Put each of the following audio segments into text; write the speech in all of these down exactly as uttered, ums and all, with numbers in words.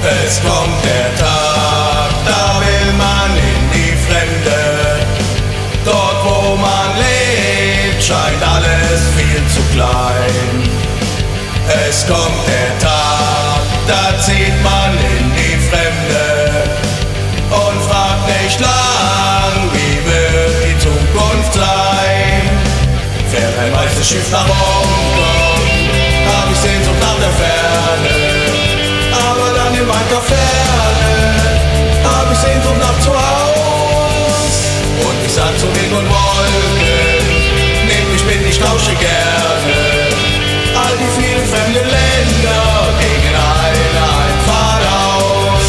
Es kommt der Tag, da will man in die Fremde. Dort wo man lebt, scheint alles viel zu klein. Es kommt der Tag, da zieht man in die Fremde und fragt nicht lang, wie wird die Zukunft sein. Fährt ein weißes Schiff nach Hongkong, hab ich Sehnsucht nach der Ferne. Aber dann in weiter Ferne hab ich Sehnsucht nach zu Haus. Und ich sag zu Wind und Wolken, nehmt mich mit, ich tausche gerne all die vielen fremden Länder gegen eine Einfahrt aus.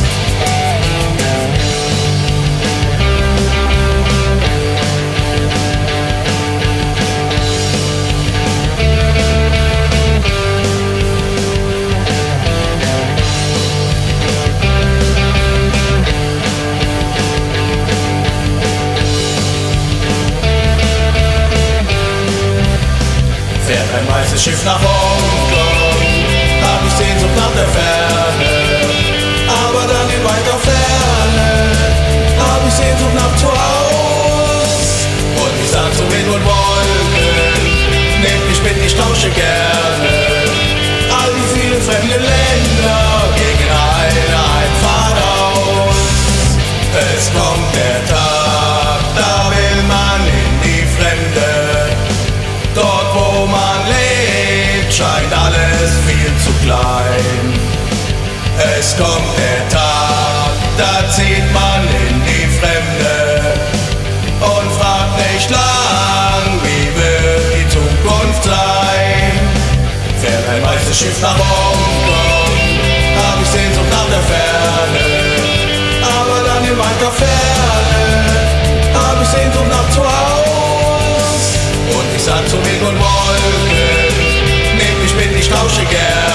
Fährt ein weißes Schiff nach Hongkong, hab ich Sehnsucht nach der Ferne. Aber dann in weiter Ferne hab ich Sehnsucht nach zu Haus. Und ich sag zu Wind und Wolken, nehmt mich mit, ich tausche gerne all die vielen fremden Länder gegen eine Einfahrt aus. Es kommt der Tag, da will man in die Fremde. Dort wo man lebt, scheint alles viel zu klein. Es kommt der Tag, da zieht man in die Fremde und fragt nicht lang, wie wird die Zukunft sein. Fährt ein weißes Schiff nach Hongkong, hab ich Sehnsucht nach der Ferne. Aber dann in weiter Ferne hab ich Sehnsucht nach zu Haus. Und ich sag zu Wind und Wolken, nehmt mich mit, ich tausche gern